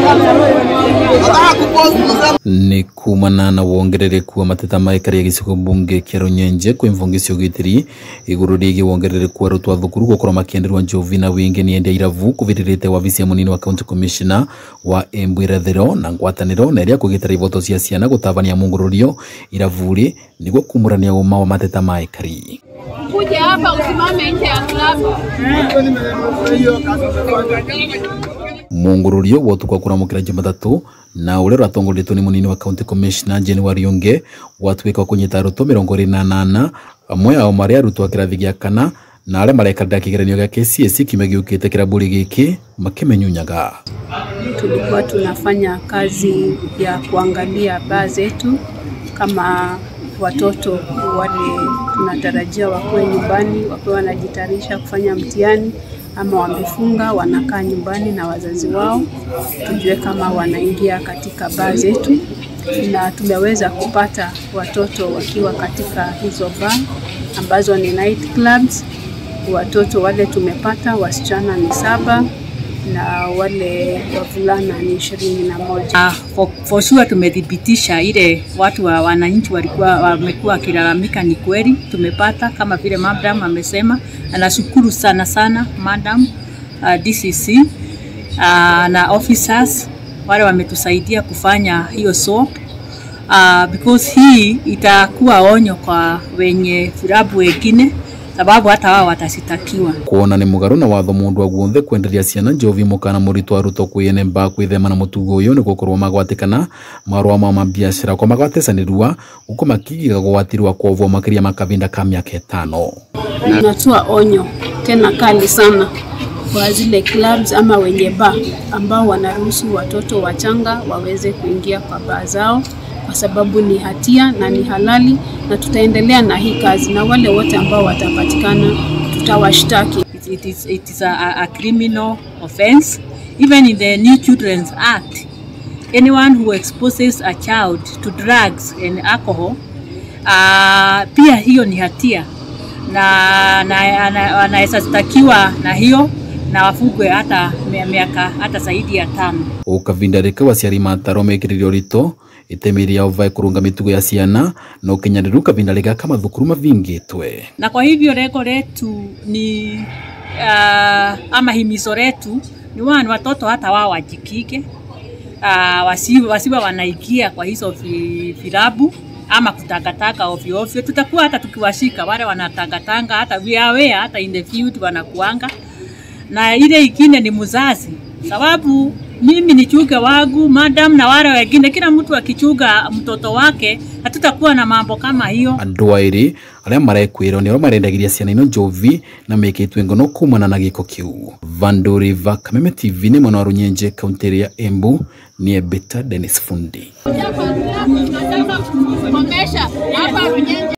ni kumana na wongerereku wa mateta ma Akiaria gicigo bunge kia Runyenjes kwimvungisio gitiri iguru rigi wongerereku Arutwo thukuru gukora makienderwa njohi na wingi ni ende iravu kuviririte wabici ya munini wa county commissioner wa Embu irathiro na ngwataniro na iria kugitara ivoto cia ciana gutabania mungururio iravuri niguo kumurania uma wa mateta ma Akiaria. Kuja hapa usimame nje ya klabu. Mungururio wotukwa kuramukira Jumatatu na ule uratongoririo ni munini wa county commissioner Jane Wariunge watwika kunyita Arutwo 28 amwe ao mari Arutwo kirathi gia kana na ale marekarira kigeranio gya KCSE kimegiukite kirabu giki makimenyunyaga. Tulikuwa tunafanya kazi ya kuangalia baa zetu kama watoto wale tunatarajia wakuwe nyumbani, wakuwe wanajitayarisha kufanya mtihani ama wamefunga wanakaa nyumbani na wazazi wao, tujue kama wanaingia katika baa zetu, na tumeweza kupata watoto wakiwa katika hizo baa ambazo ni night clubs. Watoto wale tumepata wasichana ni 7 na wale wavulana ni 21. For sure tumedhibitisha ile watu wa wananchi walikuwa wamekuwa kilalamika ni kweli tumepata, kama vile madam amesema. Anashukuru sana madam DCC na officers wale wametusaidia kufanya hiyo soap, because hii itakuwa onyo kwa wenye vilabu wengine, sababu hata wao watasitakiwa. Kuona ni mugaru na watho mundu aguothe kwenderia ciana njohi mukana murito Arutwo kwiyene mba kwithema na mutugo uyu ni gukorwo magwatikana marwa ma biashara kwa magwatesanirwa uko makigiga gwatirwa kwa vo makiria makavinda ka miaka 5. Tunatoa onyo tena kali sana kwa zile clubs ama wenye baa ambao wanaruhusu watoto wachanga waweze kuingia kwa baa zao, kwa sababu ni hatia na ni halali, na tutaendelea na hii kazi, na wale wote ambao watapatikana tutawashtaki. It is a criminal offense. Even in the New Children's Act, anyone who exposes a child to drugs and alcohol, pia hiyo ni hatia na anaweza stakiwa na hiyo na wafugwe hata miaka hata zaidi ya 5. Ukavindarika waciari mataro mekiririo rito itemiria ovai kurunga mitugo ya ciana no kinyaniru kavindarika kama thukuru mavingitwe. Na kwa hivyo lengo letu ni ama himizo letu ni watoto hata wao wajikike, wasiwe wanaingia kwa hizo vilabu ama kutangatanga ovyo. Tutakuwa hata tukiwashika wale wanatangatanga, hata hata in the field wanakuanga. Na ile ingine ni mzazi, sababu mimi nichuge wangu madam na wale wengine, kila mtu akichuga mtoto wake, hatutakuwa na mambo kama hiyo. Andu airi aria marekwirwo ni marendagiria ciana ino njohi na mekitwe ngono kumana na giko kiu. Vanduri va Kameme TV ni mwana wa Runyenjes kaunti ya Embu ni Beta Dennis Fundi.